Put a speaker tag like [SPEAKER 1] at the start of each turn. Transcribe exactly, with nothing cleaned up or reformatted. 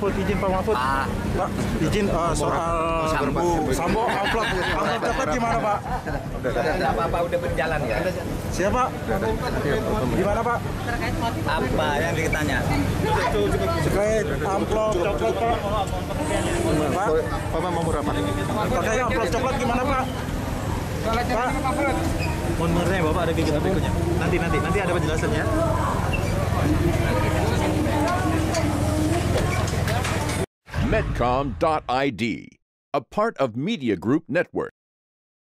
[SPEAKER 1] Mahfud, izin Pak Mahfud.
[SPEAKER 2] Pak.
[SPEAKER 1] Pak, izin uh, soal
[SPEAKER 2] Sambo.
[SPEAKER 1] Sambo amplop. Amplop coklat gimana Pak?
[SPEAKER 2] Tidak apa-apa, udah berjalan ya.
[SPEAKER 1] Siapa? Gimana Pak?
[SPEAKER 2] Apa yang ditanya?
[SPEAKER 1] Terkait amplop coklat Pak. Pak,
[SPEAKER 3] Bapak mau berapa?
[SPEAKER 1] terkait amplop coklat gimana Pak? Pak,
[SPEAKER 4] Menurutnya Bapak ada kegiatan berikutnya. Nanti nanti nanti ada penjelasannya.
[SPEAKER 5] Medcom dot I D, a part of Media Group Network.